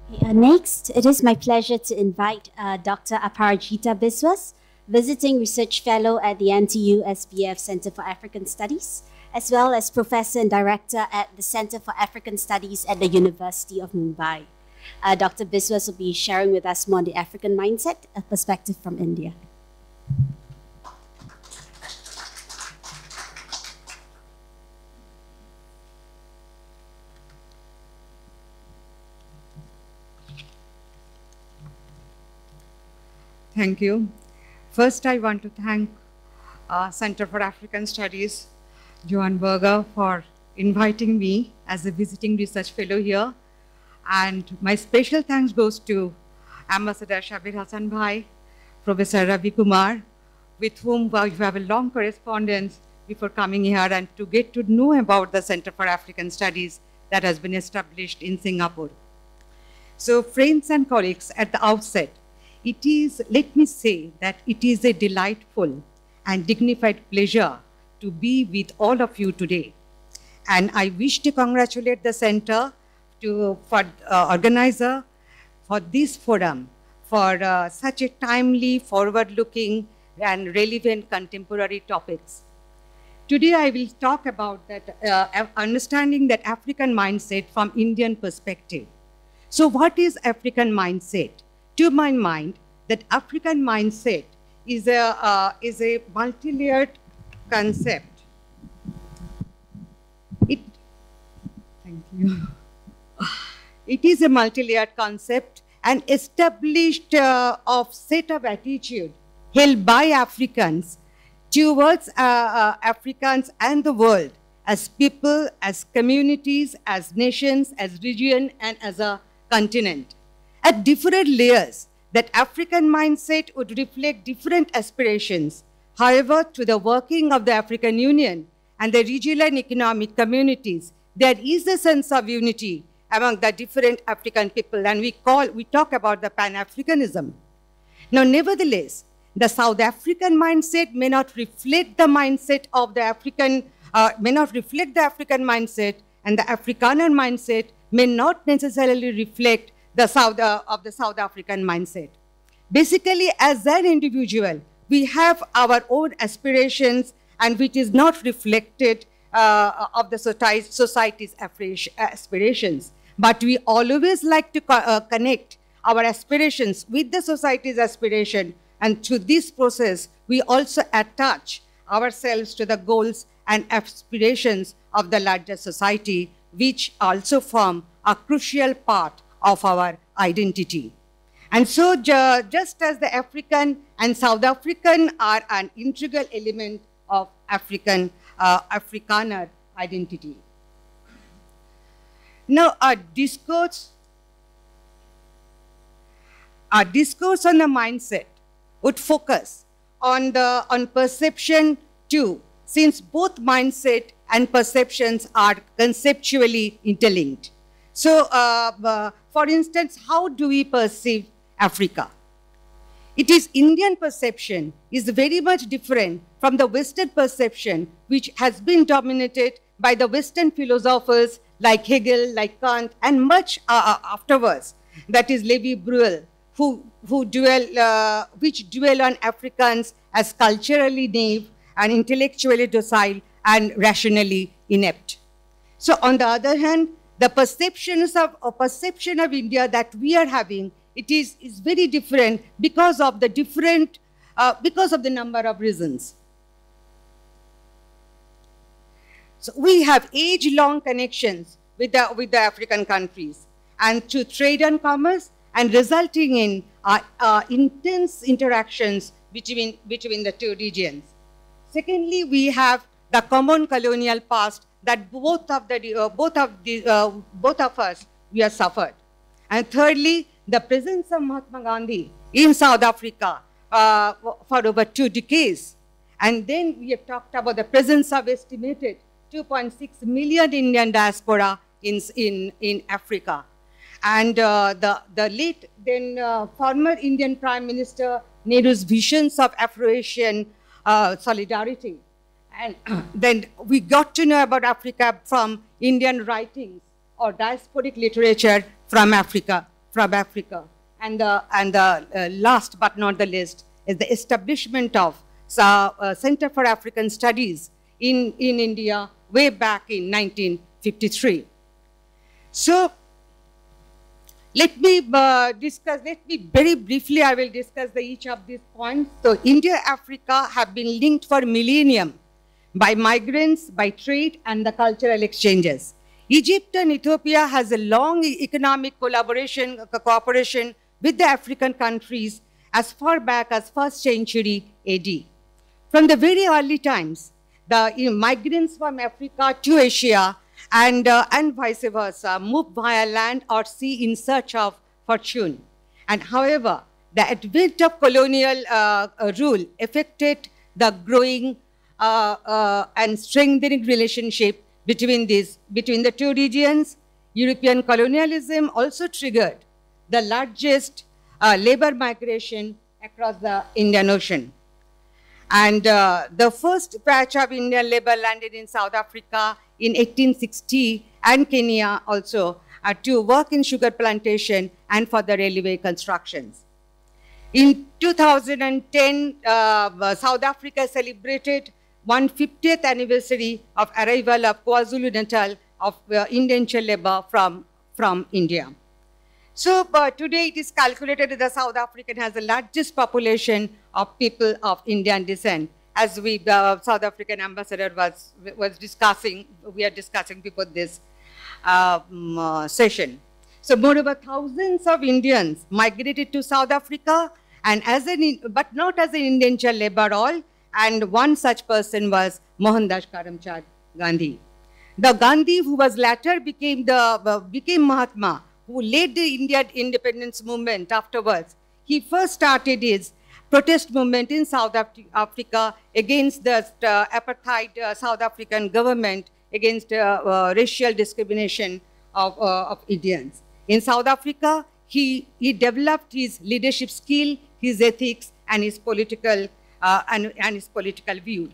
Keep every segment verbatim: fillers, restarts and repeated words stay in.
Uh, next, it is my pleasure to invite uh, Doctor Aparajita Biswas, Visiting Research Fellow at the N T U S B F Center for African Studies, as well as Professor and Director at the Center for African Studies at the University of Mumbai. Uh, Doctor Biswas will be sharing with us more on the African mindset, a perspective from India. Thank you. First, I want to thank uh, Center for African Studies, Johan Berger, for inviting me as a visiting research fellow here. And my special thanks goes to Ambassador Shabir Hassan Bhai, Professor Ravi Kumar, with whom we have a long correspondence before coming here and to get to know about the Center for African Studies that has been established in Singapore. So friends and colleagues, at the outset, it is, let me say that it is a delightful and dignified pleasure to be with all of you today. And I wish to congratulate the Center to, for uh, organizer for this forum, for uh, such a timely, forward-looking and relevant contemporary topics. Today I will talk about that, uh, understanding that African mindset from Indian perspective. So what is African mindset? To my mind, that African mindset is a, uh, is a multi-layered concept. It, thank you. It is a multi-layered concept and established uh, of set of attitude held by Africans towards uh, uh, Africans and the world as people, as communities, as nations, as region, and as a continent. At different layers, that African mindset would reflect different aspirations. However, to the working of the African Union and the regional and economic communities, there is a sense of unity among the different African people, and we call, we talk about the Pan-Africanism. Now, nevertheless, the South African mindset may not reflect the mindset of the African, uh, may not reflect the African mindset, and the Afrikaner mindset may not necessarily reflect the South, uh, of the South African mindset. Basically, as an individual, we have our own aspirations and which is not reflected uh, of the society's aspirations. But we always like to co uh, connect our aspirations with the society's aspiration, and through this process, we also attach ourselves to the goals and aspirations of the larger society, which also form a crucial part of our identity. And so ju just as the African and South African are an integral element of African, uh, Afrikaner identity. Now, our discourse, our discourse on the mindset would focus on the on perception too, since both mindset and perceptions are conceptually interlinked. So, uh, uh, for instance, how do we perceive Africa? It is Indian perception is very much different from the Western perception, which has been dominated by the Western philosophers like Hegel, like Kant, and much uh, afterwards. That is Levi-Bruhl, who, who dwell, uh, which dwell on Africans as culturally naive and intellectually docile and rationally inept. So, on the other hand, the perceptions of, or perception of India that we are having, it is, is very different because of the different, uh, because of the number of reasons. So we have age-long connections with the, with the African countries, and through trade and commerce, and resulting in uh, uh, intense interactions between, between the two regions. Secondly, we have the common colonial past that both of the uh, both of the uh, both of us we have suffered, and thirdly, the presence of Mahatma Gandhi in South Africa uh, for over two decades, and then we have talked about the presence of estimated two point six million Indian diaspora in in in Africa, and uh, the the late then uh, former Indian Prime Minister Nehru's visions of Afro-Asian uh, solidarity. And then we got to know about Africa from Indian writings or diasporic literature from Africa, from Africa. And the, and the uh, last but not the least is the establishment of the uh, Center for African Studies in, in India way back in nineteen fifty-three. So let me uh, discuss, let me very briefly, I will discuss the, each of these points. So India, Africa have been linked for millennium by migrants, by trade, and the cultural exchanges. Egypt and Ethiopia has a long economic collaboration, cooperation with the African countries as far back as first century A D. From the very early times, the you know, migrants from Africa to Asia and, uh, and vice versa moved via land or sea in search of fortune. And however, the advent of colonial uh, uh, rule affected the growing uh, uh, and strengthening relationship between these, between the two regions. European colonialism also triggered the largest uh, labor migration across the Indian Ocean. And uh, the first batch of Indian labor landed in South Africa in eighteen sixty and Kenya also uh, to work in sugar plantation and for the railway constructions. In two thousand ten, uh, South Africa celebrated one hundred fiftieth anniversary of arrival of KwaZulu-Natal of uh, indentured labor from, from India. So uh, today it is calculated that the South African has the largest population of people of Indian descent. As we, the uh, South African ambassador was, was discussing, we are discussing before this um, uh, session. So moreover, thousands of Indians migrated to South Africa, and as an, but not as an indentured labor all, and one such person was Mohandas Karamchand Gandhi. The Gandhi who was later became, the, uh, became Mahatma, who led the Indian independence movement afterwards. He first started his protest movement in South Af Africa against the uh, apartheid uh, South African government, against uh, uh, racial discrimination of, uh, of Indians. In South Africa, he, he developed his leadership skill, his ethics, and his political, uh, and, and his political view.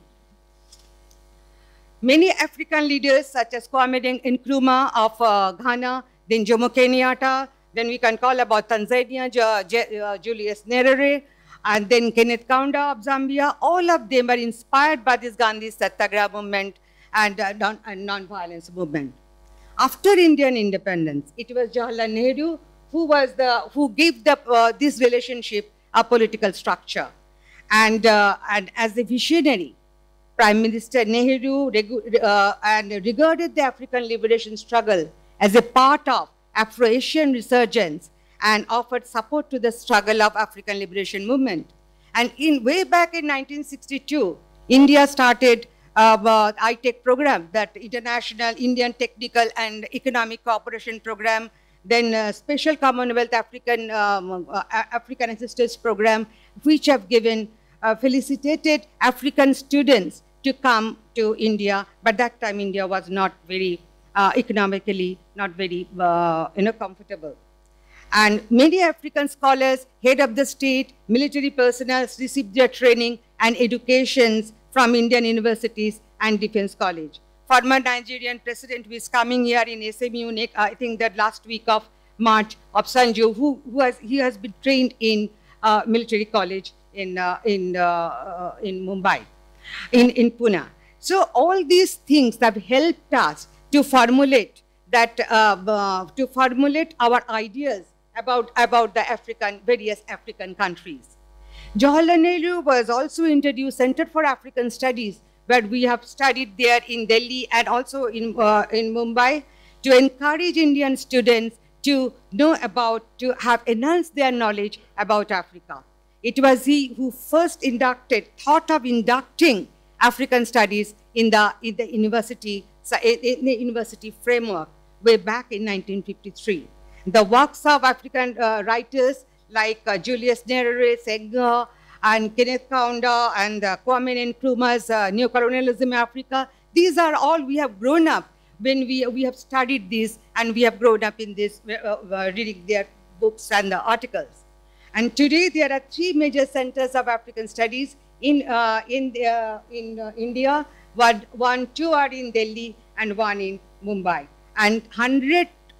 Many African leaders, such as Kwame Nkrumah of uh, Ghana, then Jomo Kenyatta, then we can call about Tanzania, uh, Julius Nyerere, and then Kenneth Kaunda of Zambia, all of them are inspired by this Gandhi Satyagraha movement and uh, non and non-violence movement. After Indian independence, it was Jawaharlal Nehru who was the who gave the uh, this relationship a political structure, and uh, and as a visionary, Prime Minister Nehru uh, and regarded the African liberation struggle as a part of Afro-Asian resurgence and offered support to the struggle of African liberation movement. And in way back in nineteen sixty-two, India started uh, I TEC program, that International Indian Technical and Economic Cooperation Program, then uh, Special Commonwealth African, um, uh, African Assistance Program, which have given, uh, felicitated African students to come to India, but that time India was not very uh, economically, not very uh, you know, comfortable. And many African scholars, head of the state, military personnel received their training and educations from Indian universities and defense college. Former Nigerian president who is coming here in S M U, I think that last week of March, of Sanju, who, who has, he has been trained in uh, military college in, uh, in, uh, uh, in Mumbai, in, in Pune. So all these things have helped us to formulate that, uh, uh, to formulate our ideas about, about the African, various African countries. Jawaharlal Nehru was also introduced Center for African Studies, where we have studied there in Delhi and also in, uh, in Mumbai, to encourage Indian students to know about, to have enhanced their knowledge about Africa. It was he who first inducted, thought of inducting African studies in the, in the university, in the university framework way back in nineteen fifty-three. The works of African uh, writers like uh, Julius Nyerere, Senghor, and Kenneth Kaunda, and uh, Kwame Nkrumah's uh, Neocolonialism in Africa, these are all we have grown up when we, we have studied this, and we have grown up in this, uh, uh, reading their books and the articles. And today there are three major centers of African studies in, uh, in, the, uh, in uh, India. One, one, two are in Delhi and one in Mumbai. And one hundred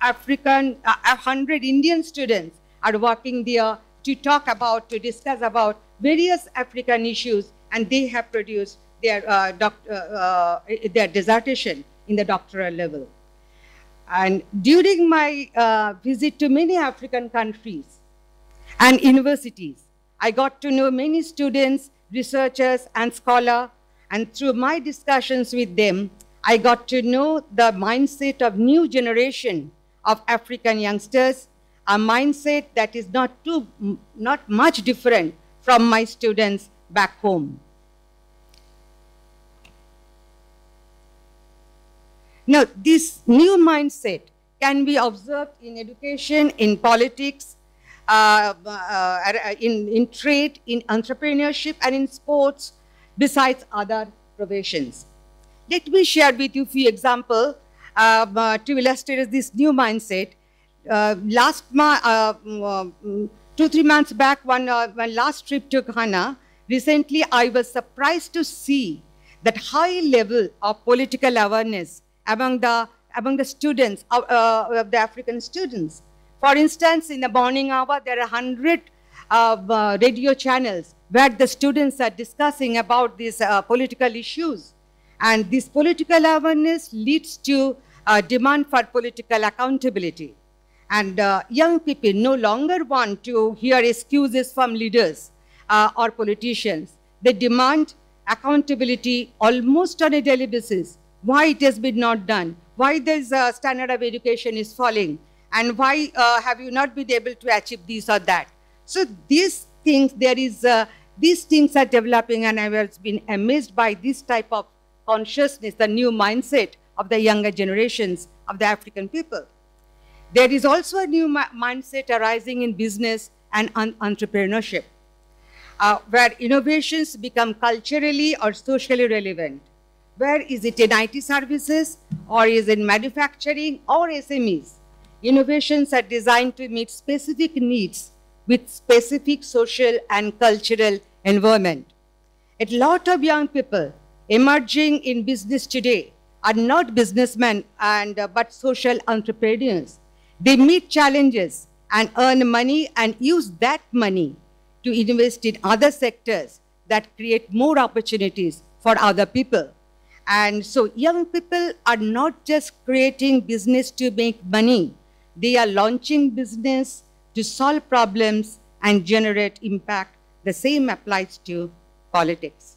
African, uh, one hundred Indian students are working there to talk about, to discuss about various African issues, and they have produced their, uh, doc, uh, uh, their dissertation in the doctoral level. And during my uh, visit to many African countries and universities, I got to know many students, researchers, and scholars, and through my discussions with them, I got to know the mindset of new generation of African youngsters, a mindset that is not too, not much different from my students back home. Now, this new mindset can be observed in education, in politics, uh, uh, in, in trade, in entrepreneurship, and in sports, besides other professions. Let me share with you a few examples uh, uh, to illustrate this new mindset. Uh, last ma uh, uh, two, three months back, one, uh, my last trip to Ghana, recently I was surprised to see that high level of political awareness among the, among the students, uh, uh, of the African students. For instance, in the morning hour, there are one hundred uh, uh, radio channels where the students are discussing about these uh, political issues. And this political awareness leads to uh, demand for political accountability. And uh, young people no longer want to hear excuses from leaders uh, or politicians. They demand accountability almost on a daily basis. Why it has been not done? Why this uh, standard of education is falling? And why uh, have you not been able to achieve this or that? So these things, there is, uh, these things are developing, and I have been amazed by this type of consciousness, the new mindset of the younger generations of the African people. There is also a new mindset arising in business and entrepreneurship, uh, where innovations become culturally or socially relevant. Where is it in I T services, or is it in manufacturing or S M Es? Innovations are designed to meet specific needs with specific social and cultural environment. A lot of young people emerging in business today are not businessmen and uh, but social entrepreneurs. They meet challenges and earn money and use that money to invest in other sectors that create more opportunities for other people. And so young people are not just creating business to make money. They are launching business to solve problems and generate impact. The same applies to politics.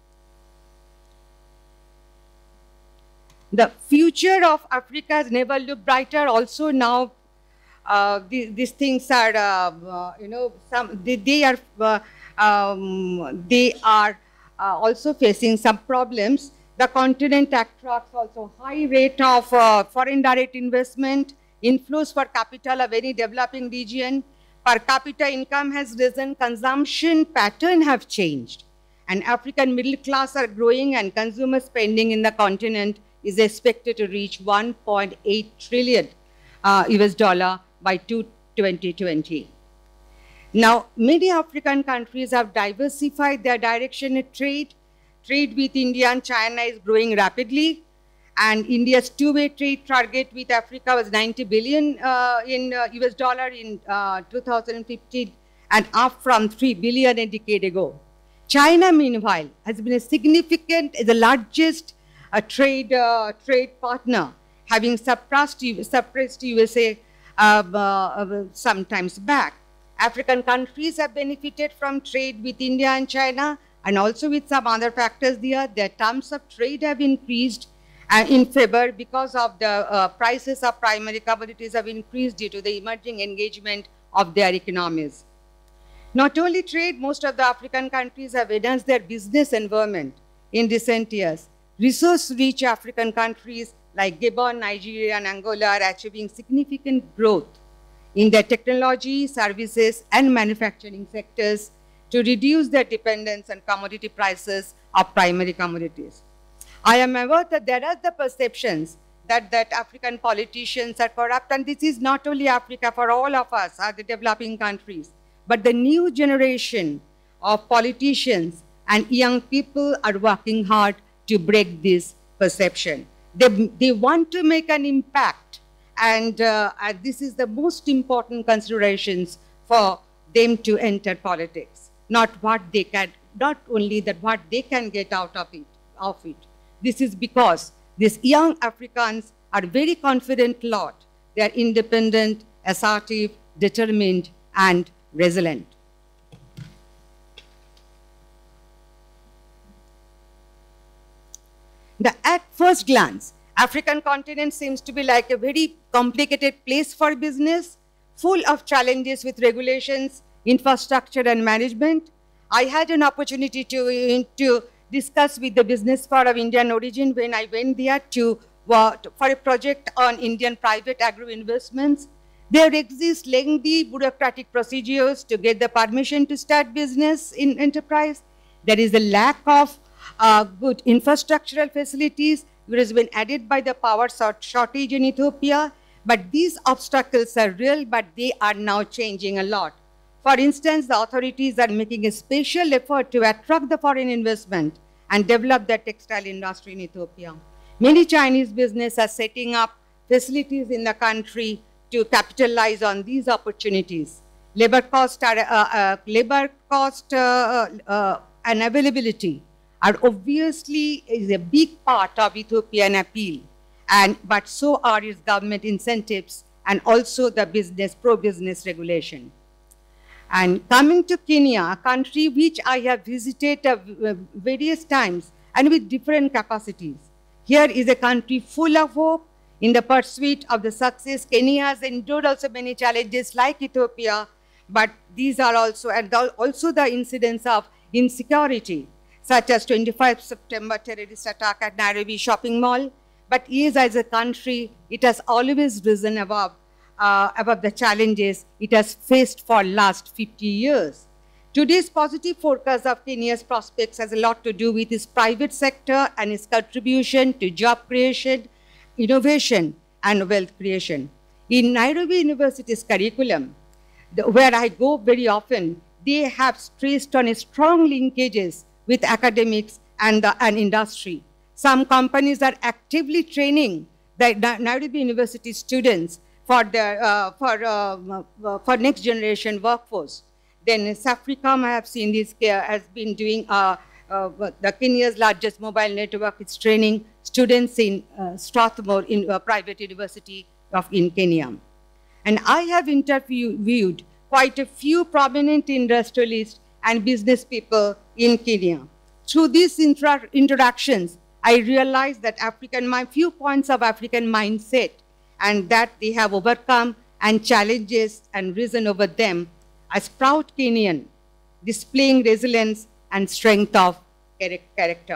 The future of Africa has never looked brighter. Also now, uh, the, these things are, uh, uh, you know, some they, they are uh, um, they are uh, also facing some problems. The continent attracts also high rate of uh, foreign direct investment, inflows per capita of any developing region. Per capita income has risen, consumption pattern have changed, and African middle class are growing, and consumer spending in the continent is expected to reach one point eight trillion uh, U S dollar by twenty twenty. Now, many African countries have diversified their direction in trade. Trade with India and China is growing rapidly, and India's two-way trade target with Africa was ninety billion uh, in uh, U S dollar in uh, two thousand fifteen, and up from three billion a decade ago. China, meanwhile, has been a significant, the largest uh, trade uh, trade partner, having suppressed suppressed U S A uh, uh, sometimes back. African countries have benefited from trade with India and China, and also with some other factors there. Their terms of trade have increased uh, in favor because of the uh, prices of primary commodities have increased due to the emerging engagement of their economies. Not only trade, most of the African countries have enhanced their business environment in recent years. Resource-rich African countries like Gabon, Nigeria, and Angola are achieving significant growth in their technology, services, and manufacturing sectors to reduce their dependence on commodity prices of primary commodities. I am aware that there are the perceptions that, that African politicians are corrupt, and this is not only Africa, for all of us, are the developing countries. But the new generation of politicians and young people are working hard to break this perception. They, they want to make an impact, And, uh, and this is the most important considerations for them to enter politics. Not what they can, not only that what they can get out of it, of it. This is because these young Africans are very confident lot. They are independent, assertive, determined, and resilient. The, at first glance, African continent seems to be like a very complicated place for business, full of challenges with regulations, infrastructure, and management. I had an opportunity to, to discuss with the Business Forum of Indian origin when I went there to, uh, for a project on Indian private agro-investments. There exist lengthy bureaucratic procedures to get the permission to start business in enterprise. There is a lack of uh, good infrastructural facilities, which has been added by the power shortage in Ethiopia. But these obstacles are real, but they are now changing a lot. For instance, the authorities are making a special effort to attract the foreign investment and develop the textile industry in Ethiopia. Many Chinese businesses are setting up facilities in the country to capitalize on these opportunities. Labor cost, are, uh, uh, labor cost uh, uh, and availability are obviously is a big part of Ethiopian appeal, and but so are its government incentives and also the business pro-business regulation. And coming to Kenya, a country which I have visited uh, various times and with different capacities. Here is a country full of hope. In the pursuit of the success, Kenya has endured also many challenges like Ethiopia, but these are also, and also the incidents of insecurity, such as twenty-fifth September terrorist attack at Nairobi shopping mall. But yes, as a country, it has always risen above, uh, above the challenges it has faced for last fifty years. Today's positive forecast of Kenya's prospects has a lot to do with its private sector and its contribution to job creation, innovation, and wealth creation. In Nairobi University's curriculum, the, where I go very often, they have stressed on a strong linkages with academics and, the, and industry. Some companies are actively training the Nairobi University students for, their, uh, for, uh, for next generation workforce. Then Safaricom, I have seen this, uh, has been doing uh, uh, the Kenya's largest mobile network. It's training students in uh, Strathmore in a private university of in Kenya. And I have interviewed quite a few prominent industrialists and business people in Kenya. Through these inter interactions, I realized that African, my few points of African mindset, and that they have overcome and challenges and risen over them as proud Kenyan, displaying resilience and strength of character.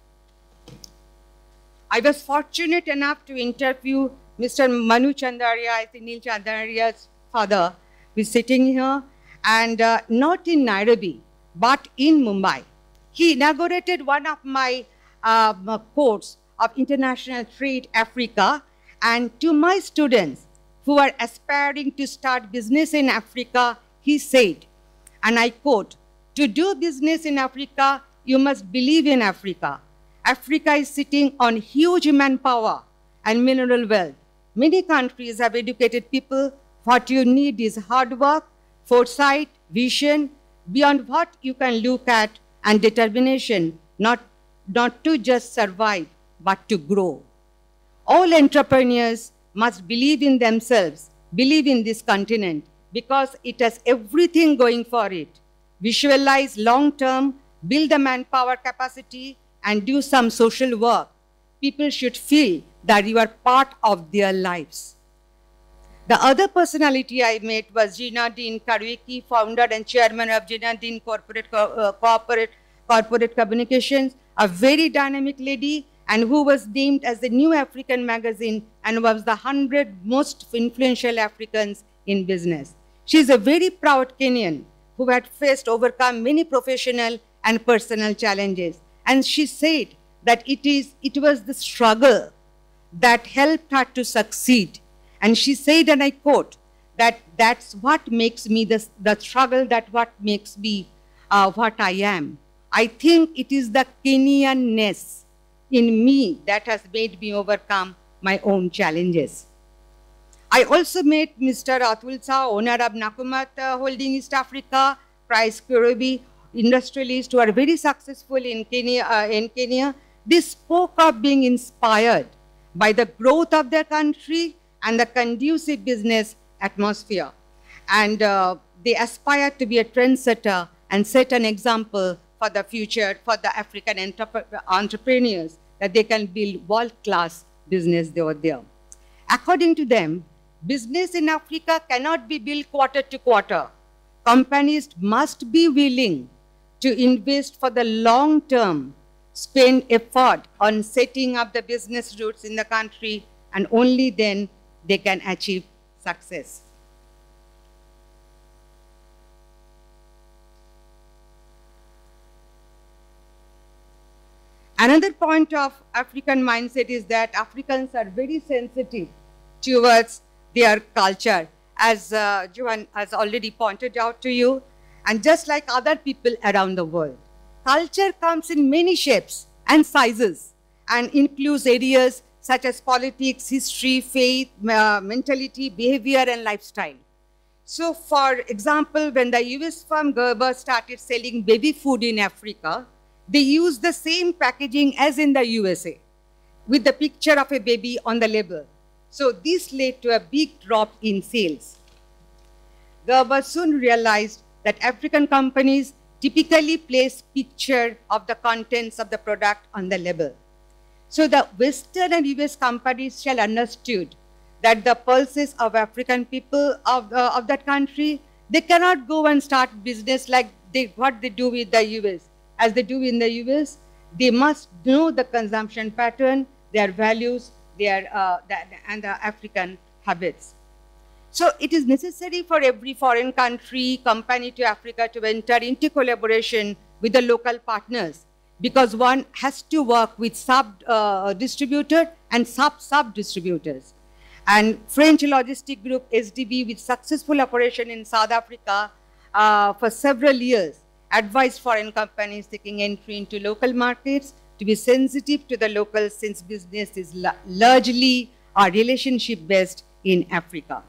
I was fortunate enough to interview Mister Manu Chandaria, I think Neil Chandaria's father, who is sitting here, and uh, not in Nairobi, but in Mumbai. He inaugurated one of my uh, course of International Trade Africa, and to my students who are aspiring to start business in Africa, he said, and I quote, "To do business in Africa, you must believe in Africa. Africa is sitting on huge manpower and mineral wealth. Many countries have educated people. What you need is hard work, foresight, vision, beyond what you can look at, and determination, not, not to just survive, but to grow. All entrepreneurs must believe in themselves, believe in this continent, because it has everything going for it. Visualize long-term, build the manpower capacity, and do some social work. People should feel that you are part of their lives." The other personality I met was Gina Dean Karwicki, founder and chairman of Gina Dean Corporate, uh, Corporate, Corporate Communications, a very dynamic lady, and who was named as the New African magazine and was the one hundred most influential Africans in business. She is a very proud Kenyan who had faced, overcome many professional and personal challenges. And she said that it, is, it was the struggle that helped her to succeed. And she said, and I quote, that that's what makes me, the, the struggle, that what makes me uh, what I am. I think it is the Kenyanness in me that has made me overcome my own challenges. I also met Mister Atul Shah, owner of Nakumatt uh, Holding East Africa, Price Kurubi, industrialists who are very successful in Kenya. Uh, in Kenya. They spoke of being inspired by the growth of their country and the conducive business atmosphere. And uh, they aspire to be a trendsetter and set an example for the future, for the African entrep entrepreneurs, that they can build world-class business over there. According to them, business in Africa cannot be built quarter to quarter. Companies must be willing to invest for the long term, spend effort on setting up the business routes in the country, and only then they can achieve success. Another point of African mindset is that Africans are very sensitive towards their culture, as uh, Johan has already pointed out to you, and just like other people around the world. Culture comes in many shapes and sizes and includes areas such as politics, history, faith, uh, mentality, behavior, and lifestyle. So, for example, when the U S firm Gerber started selling baby food in Africa, they used the same packaging as in the U S A, with the picture of a baby on the label. So this led to a big drop in sales. Gerber soon realized that African companies typically place picture of the contents of the product on the label. So the Western and U S companies shall understood that the pulses of African people of, uh, of that country, they cannot go and start business like they, what they do with the U S. As they do in the U S, they must know the consumption pattern, their values, their, uh, the, and the African habits. So it is necessary for every foreign country, company to Africa to enter into collaboration with the local partners, because one has to work with sub-distributor uh, and sub-sub-distributors. And French logistic group S D B, with successful operation in South Africa uh, for several years, advised foreign companies taking entry into local markets to be sensitive to the locals, since business is largely or relationship-based in Africa.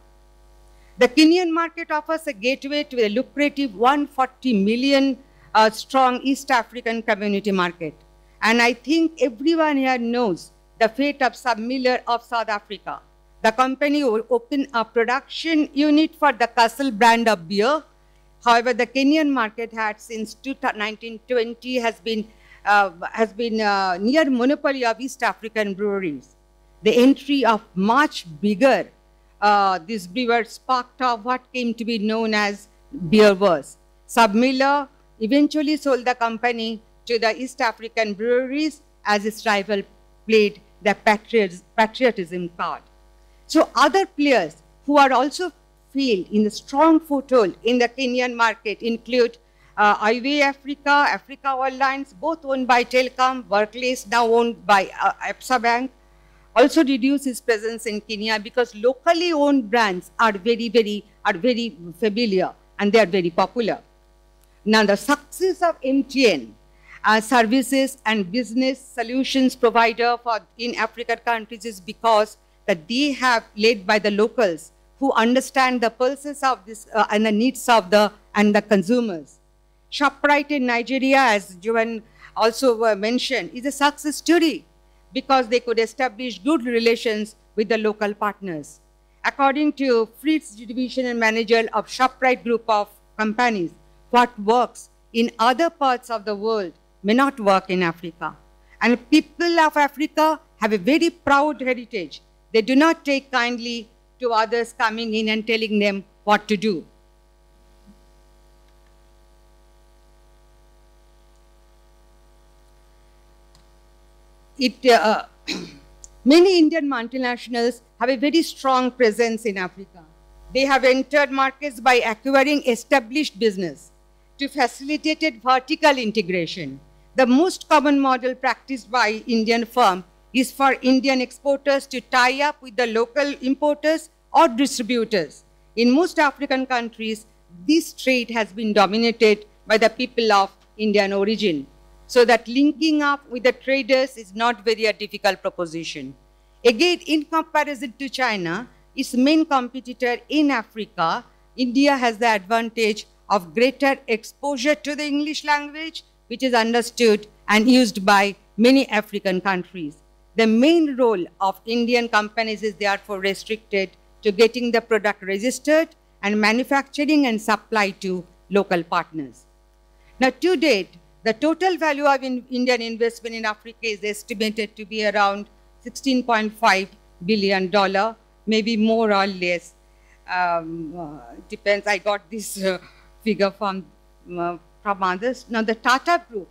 The Kenyan market offers a gateway to a lucrative one hundred forty million uh, strong East African community market. And I think everyone here knows the fate of Submiller of South Africa. The company will open a production unit for the Castle brand of beer. However, the Kenyan market had since nineteen twenty has been, uh, has been uh, near monopoly of East African breweries. The entry of much bigger uh, these brewers sparked off what came to be known as beer wars. Submiller eventually sold the company to the East African breweries as its rival played the patriot, patriotism card. So other players who are also feel in the strong foothold in the Kenyan market include uh, Iway Africa, Africa Airlines, both owned by Telcom. Barclays, now owned by uh, Absa Bank, also reduce its presence in Kenya because locally owned brands are very, very, are very familiar and they are very popular. Now the success of M T N uh, services and business solutions provider for in African countries is because that they have led by the locals who understand the pulses of this uh, and the needs of the and the consumers. ShopRite in Nigeria, as Johan also uh, mentioned, is a success story because they could establish good relations with the local partners. According to Fritz Division and Manager of ShopRite Group of companies, what works in other parts of the world may not work in Africa. And people of Africa have a very proud heritage. They do not take kindly to others coming in and telling them what to do. It, uh, many Indian multinationals have a very strong presence in Africa. They have entered markets by acquiring established business to facilitate vertical integration. The most common model practiced by Indian firms is for Indian exporters to tie up with the local importers or distributors. In most African countries, this trade has been dominated by the people of Indian origin, so that linking up with the traders is not very a difficult proposition. Again, in comparison to China, its main competitor in Africa, India has the advantage of greater exposure to the English language, which is understood and used by many African countries. The main role of Indian companies is therefore restricted to getting the product registered and manufacturing and supply to local partners. Now, to date, the total value of in Indian investment in Africa is estimated to be around sixteen point five billion dollars, maybe more or less. Um, uh, depends. I got this uh, figure from, uh, from others. Now, the Tata Group,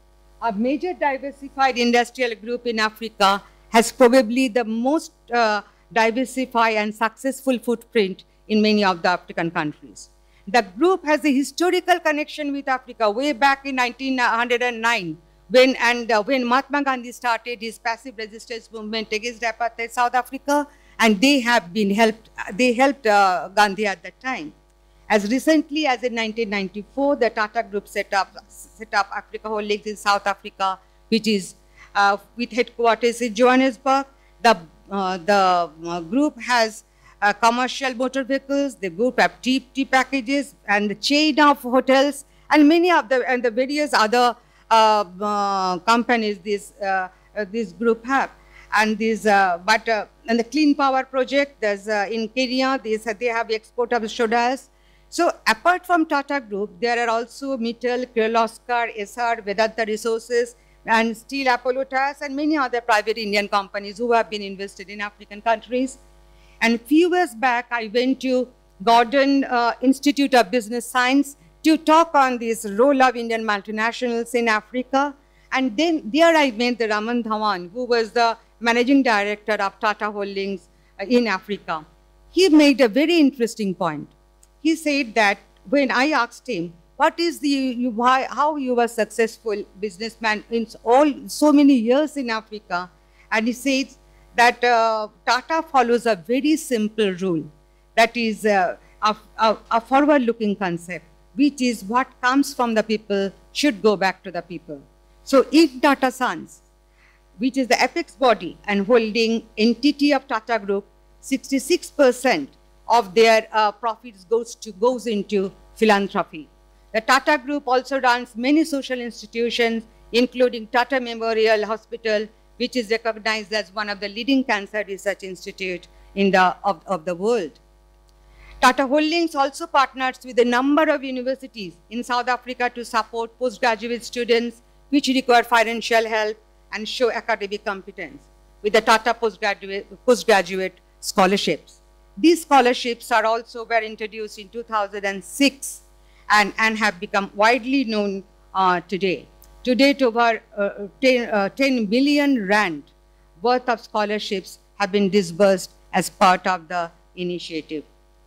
a major diversified industrial group in Africa, has probably the most uh, diversified and successful footprint in many of the African countries. The group has a historical connection with Africa way back in nineteen oh nine, when, and, uh, when Mahatma Gandhi started his passive resistance movement against apartheid South Africa, and they have been helped, they helped uh, Gandhi at that time. As recently as in nineteen ninety-four, the Tata Group set up, set up Africa Holdings in South Africa, which is uh, with headquarters in Johannesburg. The, uh, the uh, group has uh, commercial motor vehicles, the group have tea, tea packages, and the chain of hotels, and many of the, and the various other uh, uh, companies this, uh, uh, this group have. And this, uh, but, uh, and the Clean Power Project, there's uh, in Kenya, this, uh, they have the export of sodas. So apart from Tata Group, there are also Mittal, Kirloskar, S R, Vedanta Resources, and Steel Apollo Tyres, and many other private Indian companies who have been invested in African countries. And a few years back, I went to Gordon uh, Institute of Business Science to talk on this role of Indian multinationals in Africa. And then there I met the Raman Dhawan, who was the managing director of Tata Holdings uh, in Africa. He made a very interesting point. He said that when I asked him, what is the, you, why, how you were successful businessman in all, so many years in Africa, and he says that uh, Tata follows a very simple rule, that is uh, a, a, a forward-looking concept, which is what comes from the people should go back to the people. So in Tata Sons, which is the apex body and holding entity of Tata Group, sixty-six percent of their uh, profits goes, to, goes into philanthropy. The Tata Group also runs many social institutions, including Tata Memorial Hospital, which is recognized as one of the leading cancer research institutes in the, of, of the world. Tata Holdings also partners with a number of universities in South Africa to support postgraduate students which require financial help and show academic competence with the Tata postgraduate, postgraduate scholarships. These scholarships are also were introduced in two thousand six and, and have become widely known uh, today. To date, over uh, ten, uh, ten billion rand worth of scholarships have been disbursed as part of the initiative.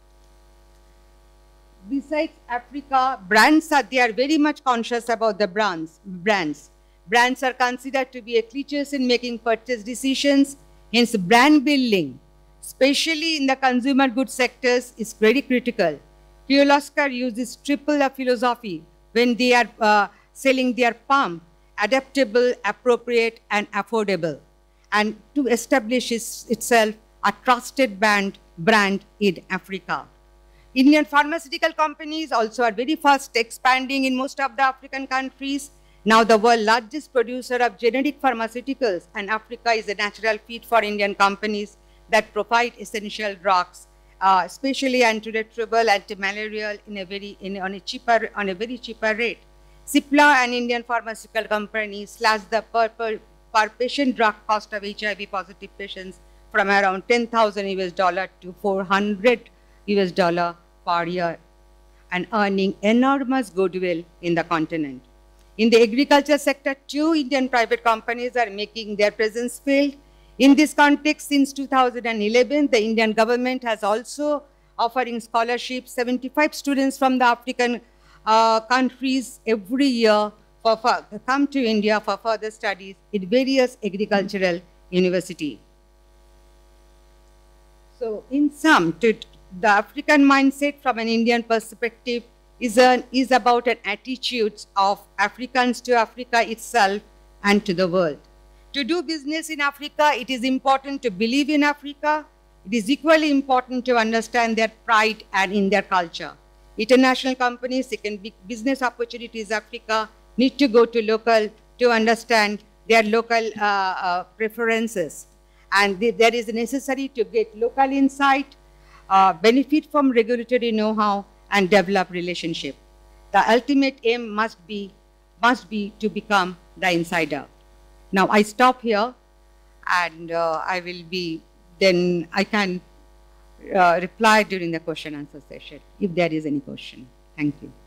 Besides Africa, brands are, they are very much conscious about the brands. brands. Brands are considered to be clutches in making purchase decisions, hence brand building, especially in the consumer goods sectors, is very critical. Kirloskar uses triple a philosophy when they are uh, selling their pump: adaptable, appropriate, and affordable, and to establish itself a trusted brand, brand in Africa. Indian pharmaceutical companies also are very fast expanding in most of the African countries. Now the world's largest producer of generic pharmaceuticals, and Africa is a natural fit for Indian companies that provide essential drugs, uh, especially antiretroviral, anti-malarial, in a very in, on a cheaper on a very cheaper rate. Cipla, an Indian pharmaceutical company, slashed the per, per, per patient drug cost of H I V positive patients from around ten thousand U S dollar to four hundred U S dollar per year, and earning enormous goodwill in the continent. In the agriculture sector, two Indian private companies are making their presence felt. In this context, since two thousand eleven, the Indian government has also offering scholarships, seventy-five students from the African uh, countries every year for, for, come to India for further studies in various agricultural universities. So in sum, to, the African mindset from an Indian perspective is, an, is about an attitude of Africans to Africa itself and to the world. To do business in Africa, it is important to believe in Africa. It is equally important to understand their pride and in their culture. International companies seeking big business opportunities in Africa need to go to local to understand their local uh, uh, preferences. And th there is necessary to get local insight, uh, benefit from regulatory know-how, and develop relationship. The ultimate aim must be, must be to become the insider. Now I stop here, and uh, I will be, then I can uh, reply during the question answer session, if there is any question. Thank you.